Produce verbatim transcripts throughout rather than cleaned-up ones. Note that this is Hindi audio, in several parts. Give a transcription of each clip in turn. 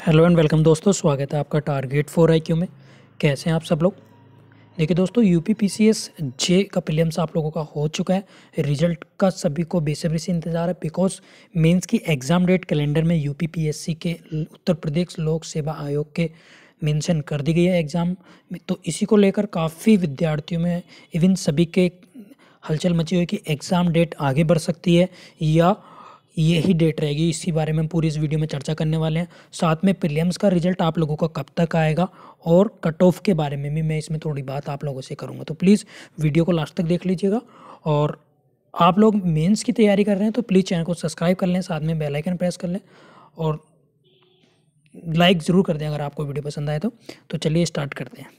हेलो एंड वेलकम दोस्तों, स्वागत है आपका टारगेट फोर आई क्यू में। कैसे हैं आप सब लोग। देखिए दोस्तों, यूपी पीसीएस जे का प्रीलिम्स आप लोगों का हो चुका है। रिजल्ट का सभी को बेसब्री से इंतजार है, बिकॉज मेंस की एग्ज़ाम डेट कैलेंडर में यूपी पीएससी के उत्तर प्रदेश लोक सेवा आयोग के मेंशन कर दी गई है एग्ज़ाम में। तो इसी को लेकर काफ़ी विद्यार्थियों में इवन सभी के हलचल मची हुई है कि एग्ज़ाम डेट आगे बढ़ सकती है या यही डेट रहेगी। इसी बारे में हम पूरी इस वीडियो में चर्चा करने वाले हैं। साथ में प्रीलिम्स का रिजल्ट आप लोगों का कब तक आएगा और कट ऑफ के बारे में भी मैं इसमें थोड़ी बात आप लोगों से करूंगा। तो प्लीज़ वीडियो को लास्ट तक देख लीजिएगा। और आप लोग मेंस की तैयारी कर रहे हैं तो प्लीज़ चैनल को सब्सक्राइब कर लें, साथ में बेल आइकन प्रेस कर लें और लाइक ज़रूर कर दें अगर आपको वीडियो पसंद आए तो। तो चलिए स्टार्ट करते हैं।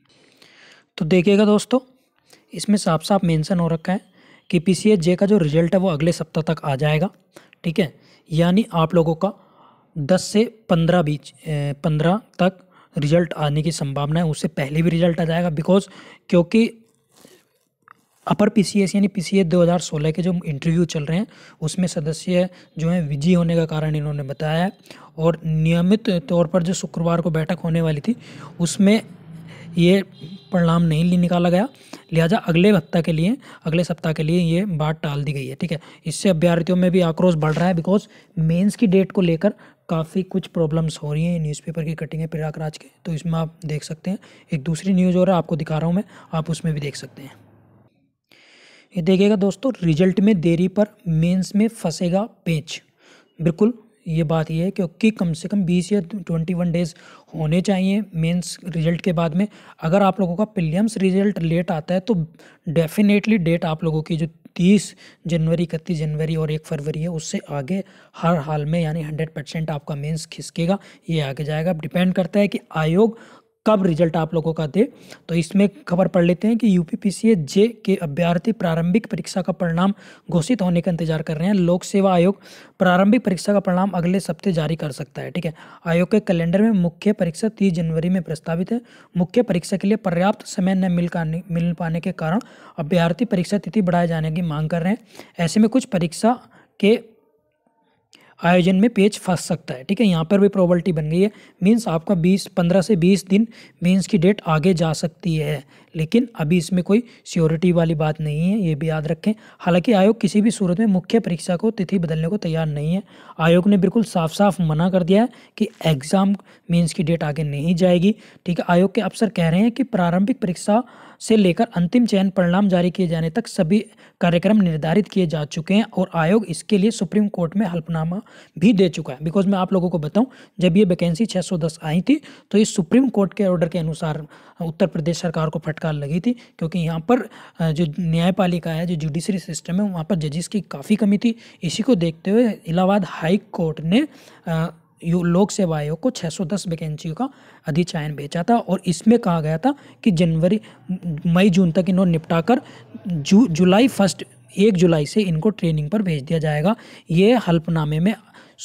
तो देखिएगा दोस्तों, इसमें साफ साफ मेंशन हो रखा है कि पीसीएस जे का जो रिजल्ट है वो अगले सप्ताह तक आ जाएगा। ठीक है, यानी आप लोगों का दस से पंद्रह बीच पंद्रह तक रिजल्ट आने की संभावना है। उससे पहले भी रिजल्ट आ जाएगा, बिकॉज क्योंकि अपर पीसीएस यानी पीसीएस दो हज़ार सोलह के जो इंटरव्यू चल रहे हैं उसमें सदस्य जो हैं बिजी होने का कारण इन्होंने बताया है। और नियमित तौर पर जो शुक्रवार को बैठक होने वाली थी उसमें ये परिणाम नहीं निकाला गया, लिहाजा अगले हफ्ता के लिए अगले सप्ताह के लिए ये बात टाल दी गई है। ठीक है, इससे अभ्यर्थियों में भी आक्रोश बढ़ रहा है, बिकॉज मेंस की डेट को लेकर काफ़ी कुछ प्रॉब्लम्स हो रही हैं। न्यूज़पेपर की कटिंग है प्रयागराज के, तो इसमें आप देख सकते हैं। एक दूसरी न्यूज़ और आपको दिखा रहा हूँ मैं, आप उसमें भी देख सकते हैं। ये देखिएगा दोस्तों, रिजल्ट में देरी पर मेंस में फंसेगा पेच। बिल्कुल ये बात ये है क्योंकि कम से कम बीस या इक्कीस डेज़ होने चाहिए मेंस रिजल्ट के बाद में। अगर आप लोगों का प्रीलिम्स रिजल्ट लेट आता है तो डेफिनेटली डेट आप लोगों की जो तीस जनवरी, इकतीस जनवरी और एक फरवरी है उससे आगे हर हाल में, यानी हंड्रेड परसेंट आपका मेंस खिसकेगा, ये आगे जाएगा। डिपेंड करता है कि आयोग कब रिजल्ट आप लोगों का दे। तो इसमें खबर पढ़ लेते हैं कि यूपी पीसीएस जे के अभ्यर्थी प्रारंभिक परीक्षा का परिणाम घोषित होने का इंतजार कर रहे हैं। लोक सेवा आयोग प्रारंभिक परीक्षा का परिणाम अगले सप्ताह जारी कर सकता है। ठीक है, आयोग के कैलेंडर में मुख्य परीक्षा तीस जनवरी में प्रस्तावित है। मुख्य परीक्षा के लिए पर्याप्त समय न मिल मिल पाने के कारण अभ्यर्थी परीक्षा तिथि बढ़ाए जाने की मांग कर रहे हैं। ऐसे में कुछ परीक्षा के आयोजन में पेच फंस सकता है। ठीक है, यहाँ पर भी प्रोबेबिलिटी बन गई है। मीन्स आपका बीस पंद्रह से बीस दिन मेंस की डेट आगे जा सकती है, लेकिन अभी इसमें कोई श्योरिटी वाली बात नहीं है, ये भी याद रखें। हालांकि आयोग किसी भी सूरत में मुख्य परीक्षा को तिथि बदलने को तैयार नहीं है। आयोग ने बिल्कुल साफ साफ मना कर दिया है कि एग्ज़ाम मेंस की डेट आगे नहीं जाएगी। ठीक है, आयोग के अफसर कह रहे हैं कि प्रारंभिक परीक्षा से लेकर अंतिम चयन परिणाम जारी किए जाने तक सभी कार्यक्रम निर्धारित किए जा चुके हैं और आयोग इसके लिए सुप्रीम कोर्ट में हल्फनामा भी दे चुका है। बिकॉज मैं आप लोगों को बताऊं, जब ये वैकेंसी छह सौ दस आई थी तो ये सुप्रीम कोर्ट के ऑर्डर के अनुसार उत्तर प्रदेश सरकार को फटकार लगी थी, क्योंकि यहाँ पर जो न्यायपालिका है, जो जुडिशरी सिस्टम है, वहाँ पर जजेस की काफ़ी कमी थी। इसी को देखते हुए इलाहाबाद हाई कोर्ट ने लोक सेवा आयोग को छह सौ दस वैकेंसियों का अधिचयन भेजा था और इसमें कहा गया था कि जनवरी मई जून तक इन्होंने निपटा कर जू जुलाई फर्स्ट एक जुलाई से इनको ट्रेनिंग पर भेज दिया जाएगा। ये हल्फनामे में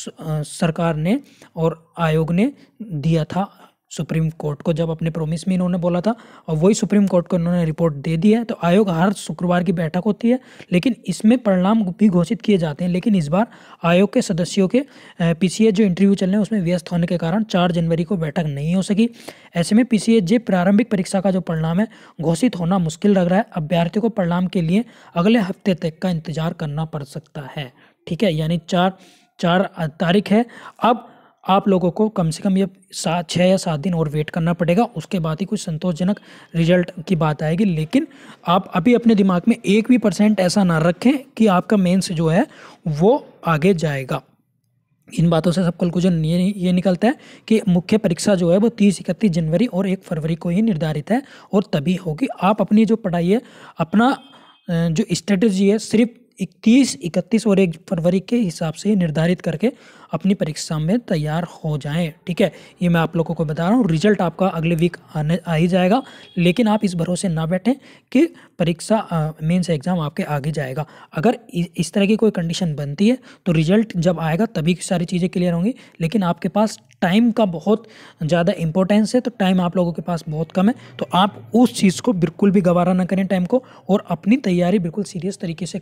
सरकार ने और आयोग ने दिया था सुप्रीम कोर्ट को, जब अपने प्रोमिस में इन्होंने बोला था, और वही सुप्रीम कोर्ट को इन्होंने रिपोर्ट दे दी है। तो आयोग हर शुक्रवार की बैठक होती है, लेकिन इसमें परिणाम भी घोषित किए जाते हैं। लेकिन इस बार आयोग के सदस्यों के पीसीएस जो इंटरव्यू चल रहे हैं उसमें व्यस्त होने के कारण चार जनवरी को बैठक नहीं हो सकी। ऐसे में पीसीएस जे प्रारंभिक परीक्षा का जो परिणाम है घोषित होना मुश्किल लग रहा है। अभ्यर्थियों को परिणाम के लिए अगले हफ्ते तक का इंतजार करना पड़ सकता है। ठीक है, यानी चार चार तारीख है। अब आप लोगों को कम से कम ये सात छः या सात दिन और वेट करना पड़ेगा, उसके बाद ही कुछ संतोषजनक रिजल्ट की बात आएगी। लेकिन आप अभी अपने दिमाग में एक भी परसेंट ऐसा ना रखें कि आपका मेंस जो है वो आगे जाएगा। इन बातों से सब कंक्लूजन ये ये निकलता है कि मुख्य परीक्षा जो है वो तीस इकतीस जनवरी और एक फरवरी को ही निर्धारित है और तभी होगी। आप अपनी जो पढ़ाई है, अपना जो स्ट्रेटजी है, सिर्फ इकतीस इकतीस और एक फरवरी के हिसाब से निर्धारित करके अपनी परीक्षा में तैयार हो जाएं। ठीक है, ये मैं आप लोगों को बता रहा हूँ। रिजल्ट आपका अगले वीक आने आ ही जाएगा, लेकिन आप इस भरोसे ना बैठें कि परीक्षा मेंस एग्जाम आपके आगे जाएगा। अगर इस तरह की कोई कंडीशन बनती है तो रिजल्ट जब आएगा तभी सारी चीज़ें क्लियर होंगी, लेकिन आपके पास टाइम का बहुत ज़्यादा इंपॉर्टेंस है। तो टाइम आप लोगों के पास बहुत कम है, तो आप उस चीज़ को बिल्कुल भी गवारा ना करें टाइम को, और अपनी तैयारी बिल्कुल सीरियस तरीके से करते रहें।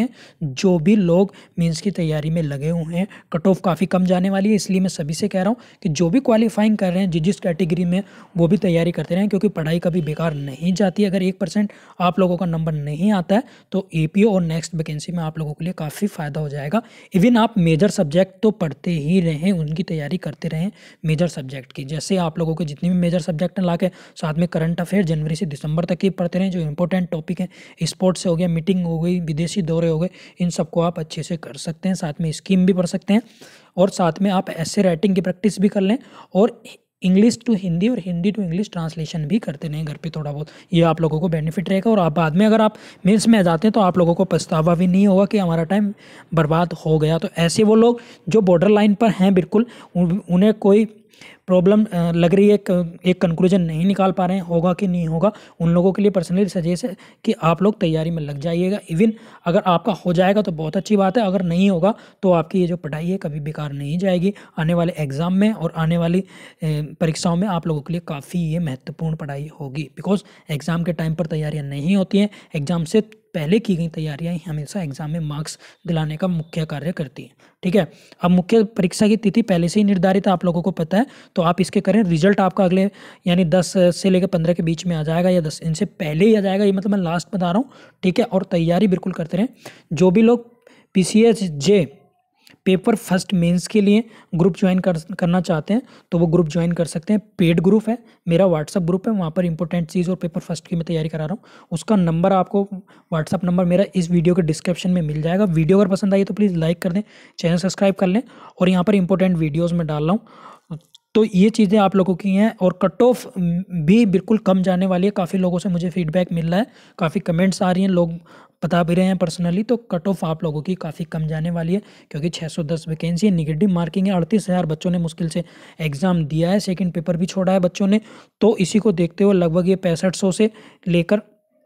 हैं जो भी लोग मेंस की तैयारी में लगे हुए हैं। कट ऑफ काफ़ी कम जाने वाली है, इसलिए मैं सभी से कह रहा हूँ कि जो भी क्वालिफाइंग कर रहे हैं जिस जिस कैटेगरी में, वो भी तैयारी करते रहें, क्योंकि पढ़ाई कभी बेकार नहीं जाती। अगर एक परसेंट आप लोगों का नंबर नहीं आता है तो एपीओ और नेक्स्ट वैकेंसी में आप लोगों के लिए काफ़ी फ़ायदा हो जाएगा। इवन आप मेजर सब्जेक्ट तो पढ़ते ही रहें, उनकी तैयारी करते रहें मेजर सब्जेक्ट की। जैसे आप लोगों के जितने भी मेजर सब्जेक्ट हैं ला के साथ में करंट अफेयर जनवरी से दिसंबर तक ही पढ़ते रहें, जो इंपॉर्टेंट टॉपिक है, स्पोर्ट्स से हो गया, मीटिंग हो गई, विदेशी दौरे हो गए, इन सबको आप अच्छे से कर सकते हैं। साथ में स्कीम भी पढ़ सकते हैं और साथ में आप ऐसे राइटिंग की प्रैक्टिस भी कर लें और इंग्लिश टू हिंदी और हिंदी टू इंग्लिश ट्रांसलेशन भी करते रहें घर पे थोड़ा बहुत। ये आप लोगों को बेनिफिट रहेगा और आप बाद में अगर आप मेंस में आ जाते हैं तो आप लोगों को पछतावा भी नहीं होगा कि हमारा टाइम बर्बाद हो गया। तो ऐसे वो लोग जो बॉर्डर लाइन पर हैं बिल्कुल, उन्हें कोई प्रॉब्लम लग रही है, एक कंक्लूजन नहीं निकाल पा रहे हैं होगा कि नहीं होगा, उन लोगों के लिए पर्सनली सजेस्ट है कि आप लोग तैयारी में लग जाइएगा। इवन अगर आपका हो जाएगा तो बहुत अच्छी बात है, अगर नहीं होगा तो आपकी ये जो पढ़ाई है कभी बेकार नहीं जाएगी। आने वाले एग्ज़ाम में और आने वाली परीक्षाओं में आप लोगों के लिए काफ़ी ये महत्वपूर्ण पढ़ाई होगी। बिकॉज एग्ज़ाम के टाइम पर तैयारियाँ नहीं होती हैं, एग्ज़ाम से पहले की गई तैयारियां ही हमेशा एग्जाम में मार्क्स दिलाने का मुख्य कार्य करती हैं। ठीक है, अब मुख्य परीक्षा की तिथि पहले से ही निर्धारित है, आप लोगों को पता है, तो आप इसके करें। रिजल्ट आपका अगले यानी दस से लेकर पंद्रह के बीच में आ जाएगा या दस इनसे पहले ही आ जाएगा, ये मतलब मैं लास्ट बता रहा हूँ। ठीक है, और तैयारी बिल्कुल करते रहें। जो भी लोग P C S J paper first mains के लिए ग्रुप ज्वाइन कर करना चाहते हैं तो वो ग्रुप ज्वाइन कर सकते हैं। पेड ग्रुप है, मेरा व्हाट्सअप ग्रुप है, वहाँ पर इंपॉर्टेंट चीज़ और पेपर फर्स्ट की मैं तैयारी करा रहा हूँ। उसका नंबर आपको, व्हाट्सअप नंबर मेरा इस वीडियो के डिस्क्रिप्शन में मिल जाएगा। वीडियो अगर पसंद आई तो प्लीज़ लाइक कर दें, चैनल सब्सक्राइब कर लें और यहाँ पर इंपॉर्टेंट वीडियोज़ में डाल रहा हूँ। तो ये चीज़ें आप लोगों की हैं और कट ऑफ भी बिल्कुल कम जाने वाली है। काफ़ी लोगों से मुझे फीडबैक मिल रहा है, काफ़ी कमेंट्स आ रही हैं, लोग बता भी रहे हैं पर्सनली। तो कट ऑफ आप लोगों की काफ़ी कम जाने वाली है क्योंकि छह सौ दस वैकेंसी है, निगेटिव मार्किंग है, अड़तीस हज़ार बच्चों ने मुश्किल से एग्ज़ाम दिया है, सेकंड पेपर भी छोड़ा है बच्चों ने। तो इसी को देखते हुए लगभग ये पैंसठ सौ से लेकर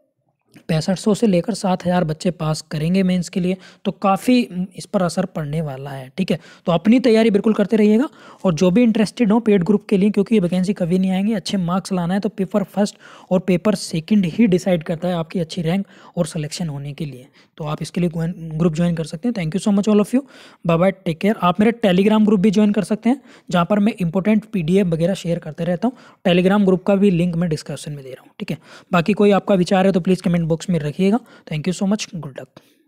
पैंसठ सौ से लेकर सात हज़ार बच्चे पास करेंगे मेंस के लिए, तो काफ़ी इस पर असर पड़ने वाला है। ठीक है, तो अपनी तैयारी बिल्कुल करते रहिएगा और जो भी इंटरेस्टेड हो पेड ग्रुप के लिए, क्योंकि ये वैकेंसी कभी नहीं आएंगी, अच्छे मार्क्स लाना है तो पेपर फर्स्ट और पेपर सेकंड ही डिसाइड करता है आपकी अच्छी रैंक और सिलेक्शन होने के लिए। तो आप इसके लिए ग्रुप ज्वाइन कर सकते हैं। Thank you so much all of you, bye bye, take care. आप मेरा टेलीग्राम ग्रुप भी ज्वाइन कर सकते हैं जहाँ पर मैं इंपॉर्टेंट पीडीएफ वगैरह शेयर करते रहता हूँ। टेलीग्राम ग्रुप का भी लिंक मैं डिस्क्रिप्शन में दे रहा हूँ। ठीक है, बाकी कोई आपका विचार है तो प्लीज़ कमेंट बॉक्स में रखिएगा। Thank you so much, good luck.